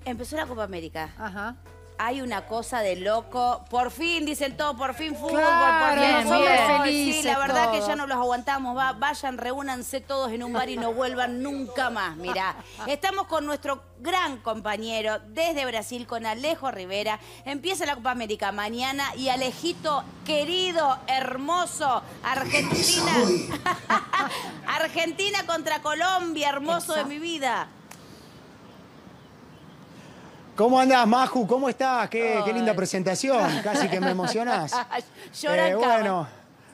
Empezó la Copa América. Ajá. Hay una cosa de loco. Por fin, dicen todo, por fin fútbol, Claro, por fin bien, nosotros. bien. Sí, Felices la verdad que todos. ya no los aguantamos. Vayan, reúnanse todos en un bar y no vuelvan nunca más. Mirá, estamos con nuestro gran compañero desde Brasil, con Alejo Rivera. Empieza la Copa América mañana y Alejito, querido, hermoso, Argentina. Argentina contra Colombia, hermoso de mi vida. ¿Cómo andás, Maju? ¿Cómo estás? Qué linda presentación. Casi que me emocionás. Llora en cama. Bueno,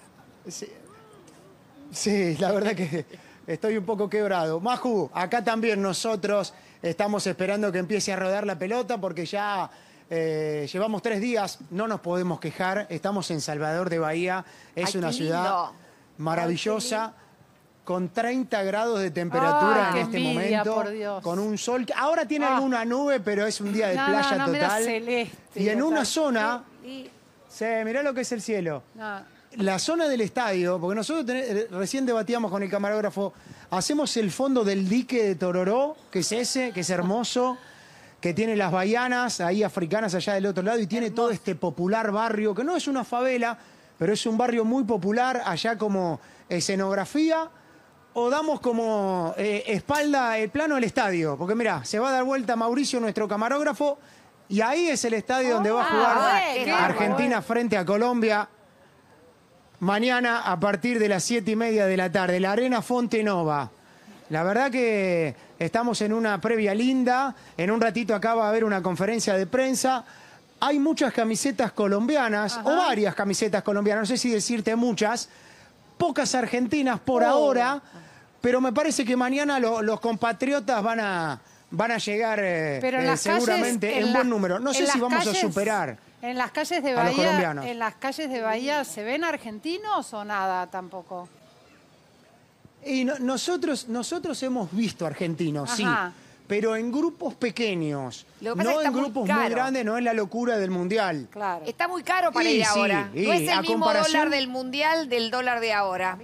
sí, la verdad que estoy un poco quebrado. Maju, acá también nosotros estamos esperando que empiece a rodar la pelota porque ya llevamos 3 días, no nos podemos quejar. Estamos en Salvador de Bahía. Es una ciudad maravillosa. Con 30 grados de temperatura en este momento, por Dios. con un sol. Ahora tiene alguna nube, pero es un día de playa no, total. celeste, y en una total. zona, mirá lo que es el cielo. No. La zona del estadio, porque nosotros recién debatíamos con el camarógrafo, hacemos el fondo del dique de Tororó, que es ese, que es hermoso, que tiene las bahianas ahí africanas allá del otro lado y tiene todo este popular barrio, que no es una favela, pero es un barrio muy popular, allá como escenografía. O damos como espalda el plano del estadio. Porque mirá, se va a dar vuelta Mauricio, nuestro camarógrafo, y ahí es el estadio donde va a jugar Argentina frente a Colombia. Mañana a partir de las 7:30 de la tarde, la Arena Fonte Nova. La verdad que estamos en una previa linda. En un ratito acá va a haber una conferencia de prensa. Hay muchas camisetas colombianas, o varias camisetas colombianas, no sé si decirte muchas. Pocas argentinas por ahora, pero me parece que mañana los compatriotas van a llegar Pero en las seguramente calles, en buen número. No sé si vamos a superar en las calles de a los Bahía, colombianos. en las calles de Bahía, ¿se ven argentinos o nada tampoco? Y nosotros hemos visto argentinos, sí, pero en grupos pequeños, Lo que pasa es no que en está muy grupos caro. muy grandes, no es la locura del Mundial. Claro. Está muy caro para Y ir sí, ahora. y No es a el mismo comparación- dólar del mundial del dólar de ahora.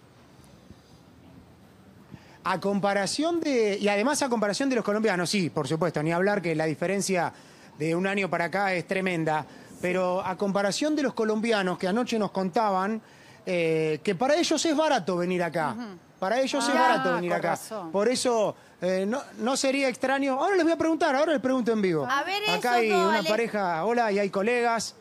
A comparación y además a comparación de los colombianos, sí, por supuesto, ni hablar que la diferencia de un año para acá es tremenda, pero a comparación de los colombianos que anoche nos contaban que para ellos es barato venir acá, para ellos es barato venir con acá, razón. por eso no sería extraño, ahora les voy a preguntar, ahora les pregunto en vivo. A ver, acá hay eso, una Ale. pareja, hola, y hay colegas.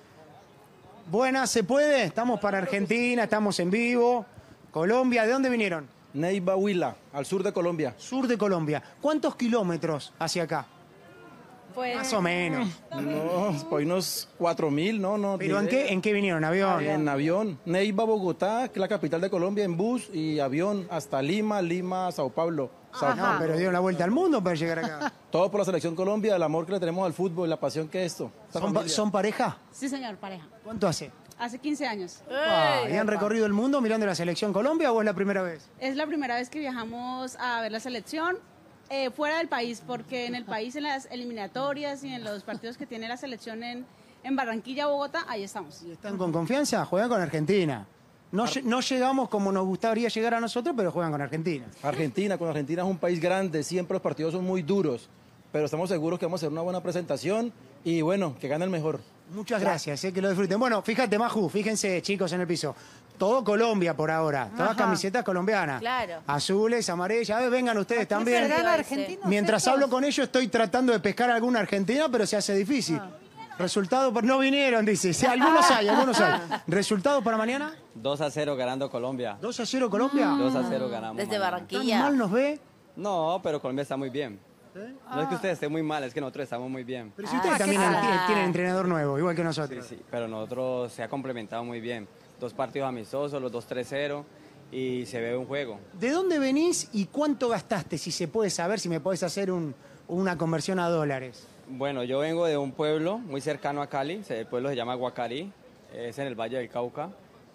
Buenas, ¿se puede? Estamos para Argentina, estamos en vivo. Colombia, ¿de dónde vinieron? Neiva Huila, al sur de Colombia. Sur de Colombia. ¿Cuántos kilómetros hacia acá? Pues, Más o menos. No, por unos 4.000, no. ¿Pero en qué vinieron? ¿Avión? En avión. Neiva, Bogotá, que es la capital de Colombia, en bus y avión hasta Lima, Sao Paulo. No, pero dieron la vuelta al mundo para llegar acá. Todo por la selección Colombia, el amor que le tenemos al fútbol, la pasión que es esto. Esta familia. ¿Son pareja? sí, señor, pareja. ¿Cuánto hace? Hace 15 años. ¿Y han recorrido el mundo mirando la selección Colombia o es la primera vez? Es la primera vez que viajamos a ver la selección fuera del país, porque en el país, en las eliminatorias y en los partidos que tiene la selección en Barranquilla, Bogotá, ahí estamos. ¿Y están con confianza? Juegan con Argentina. No llegamos como nos gustaría llegar a nosotros, pero juegan con Argentina. Argentina es un país grande, siempre los partidos son muy duros, pero estamos seguros que vamos a hacer una buena presentación y bueno, que gane el mejor. Muchas gracias, que lo disfruten. Bueno, fíjate, Maju, fíjense, chicos, en el piso. Todo Colombia por ahora, todas camisetas colombianas. Claro. Azules, amarillas. A ver, vengan ustedes también. ¿Serán argentinos Mientras estos? hablo con ellos estoy tratando de pescar alguna argentina, pero se hace difícil. Resultado, no vinieron, dice. Sí, algunos hay. ¿Resultado para mañana? 2-0 ganando Colombia. 2-0 Colombia. 2-0 ganamos. Desde mañana. ¿Tan Barranquilla. mal nos ve? No, pero Colombia está muy bien. No es que ustedes estén muy mal, es que nosotros estamos muy bien. Pero si ustedes también tienen entrenador nuevo, igual que nosotros. Sí, pero nosotros se ha complementado muy bien. 2 partidos amistosos, los 2 3-0 y se ve un juego. ¿De dónde venís y cuánto gastaste? Si se puede saber, si me podés hacer una conversión a dólares. Bueno, yo vengo de un pueblo muy cercano a Cali, el pueblo se llama Guacarí, es en el Valle del Cauca.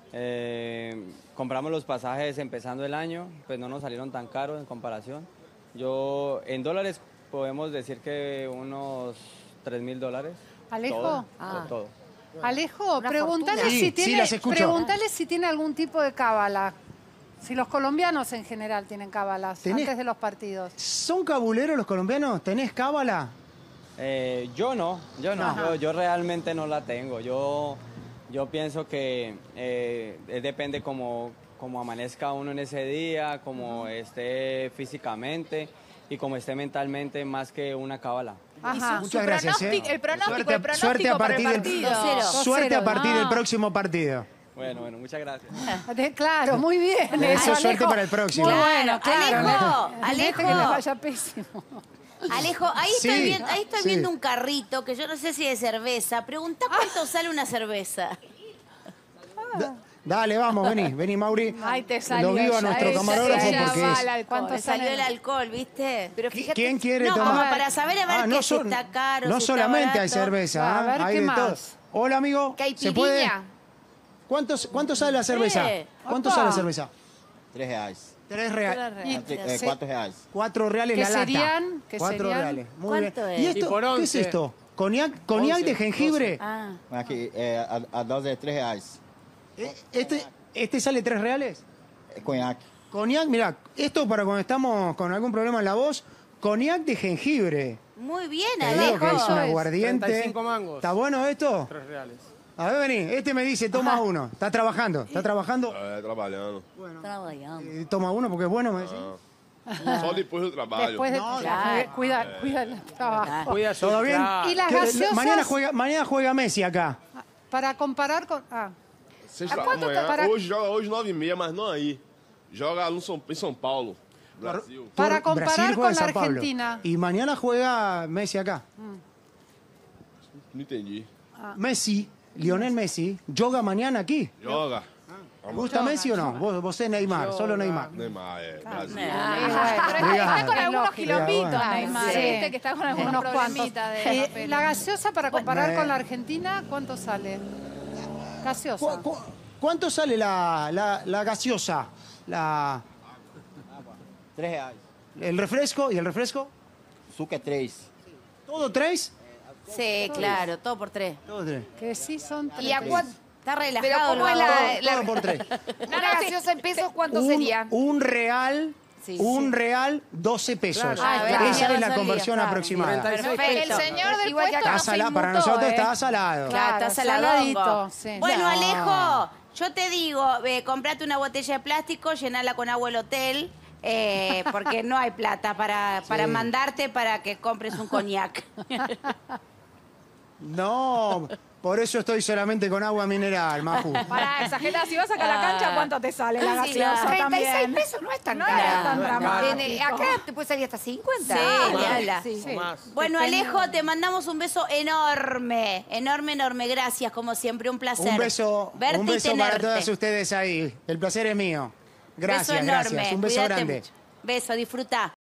Compramos los pasajes empezando el año, pues no nos salieron tan caros en comparación. Yo, en dólares, podemos decir que unos $3.000. Alejo. Todo, todo. Alejo, Una pregúntale fortuna. Sí, si las escucho. pregúntale si tiene algún tipo de cábala. Si los colombianos en general tienen cábalas ¿Tenés? antes de los partidos. ¿Son cabuleros los colombianos? ¿Tenés cábala? Yo no, yo realmente no la tengo. Yo pienso que depende como amanezca uno en ese día, como esté físicamente y como esté mentalmente, más que una cábala. Ajá. Muchas gracias. El pronóstico Suerte a partir del partido. 2-0. Suerte a partir del Ah. próximo partido. Bueno, muchas gracias. Claro, muy bien. Eso, suerte Alejo. para el próximo. Muy bueno, claro. Alejo, Que le vaya pésimo. Alejo, ahí Sí, estoy sí. viendo un carrito que yo no sé si es de cerveza. Preguntá cuánto sale una cerveza. Dale, vamos, vení, Mauri. Ay, te salió Lo guío a ya, nuestro esa camarógrafo ya porque va es... el alcohol. ¿Cuánto Me salió sale? el alcohol, ¿viste? Pero fíjate, ¿Quién quiere No, tomar? como para saber a ver no qué si está caro, no si está solamente hay barato. cerveza, A ver, hay ¿qué de más? todo. Hola, amigo. ¿Se puede? caipirinha. ¿Cuánto sale la cerveza? ¿Cuánto Opa. sale la cerveza? R$3. 3 reales. ¿Y R$4. 4 reales ¿Qué la lata. serían? ¿Qué 4 serían? reales. Muy bien. ¿Cuánto es? ¿Y esto? Y por ¿Qué es 11. esto? ¿Cognac de jengibre? Ah, Aqui, a dose é R$3. ¿Este sale 3 reales? É conhaque. Cognac, mirá, esto para cuando estamos con algún problema en la voz, cognac de jengibre. muy bien, Te digo Alejo. que es un ¿Cuánto es? aguardiente. 35 mangos. ¿Está bueno esto? 3 reales. A ver, vení, este me dice, toma uno. ¿Está trabajando? ¿Está trabajando? Trabalhando. Toma uno porque es bueno, me decís. Só depois do trabalho. Después de... claro. Cuida el trabajo. Cuida su ¿Todo bien? claro. ¿Y las ¿Qué- gaseosas? Mañana juega Messi acá. Para comparar con... Sexta quanto amanhã. tá para- Hoje joga hoje 9h30, mas não aí. Joga no em São Paulo, Brasil. Para comparar Brasil juega con en la Sao Paulo. Argentina. Y mañana juega Messi acá. Não entendi. Messi, Lionel Messi, joga mañana aquí. Joga. ¿Gusta Messi o no? Vos es Neymar, solo Neymar. Neymar, Brasil. Pero está con algunos Obrigado. quilombitos, Obrigado. Neymar. Sí. Viste que está con algunos Unos cuantos. problemitas de papeles. La gaseosa para comparar Bueno. con la Argentina, ¿cuánto sale? Gaseosa. ¿Cuánto sale la gaseosa? R$3. ¿El refresco? ¿Y el refresco? Suco é 3. ¿Todo 3? Sí, claro, todo por 3. Todo 3. Que sí son ¿Y a tres. cuánto? Está Pero relajado. ¿cómo el es vago. Todo por 3. Una gaseosa en pesos, ¿cuánto un, sería? Un real, Sí, un sí. real, 12 pesos. Claro. Ah, claro. Esa es la razón, conversión Lía, aproximada. 46 El señor del Igual que puesto acá. Está no se salado, para inmutó, nosotros ¿eh? está salado. Claro, está saladito, saladongo. sí. Bueno, No. Alejo, yo te digo, comprate una botella de plástico, llenala con agua el hotel, porque no hay plata para mandarte para que compres un coñac. No, por eso estoy solamente con agua mineral, Maju. Para exagerar, si vas a la cancha, ¿cuánto te sale la Sí, gaseosa claro. también? 36 pesos no es tan No caro. es tan dramático. Acá te puede salir hasta 50. Sí, Ah, ni habla. Sí. O más. Bueno, Alejo, te mandamos un beso enorme, enorme. Gracias, como siempre, un placer. Un beso verte y para tenerte. todas ustedes ahí. El placer es mío. Gracias, Beso enorme. gracias. Un beso Cuídate grande. mucho. Beso, disfruta.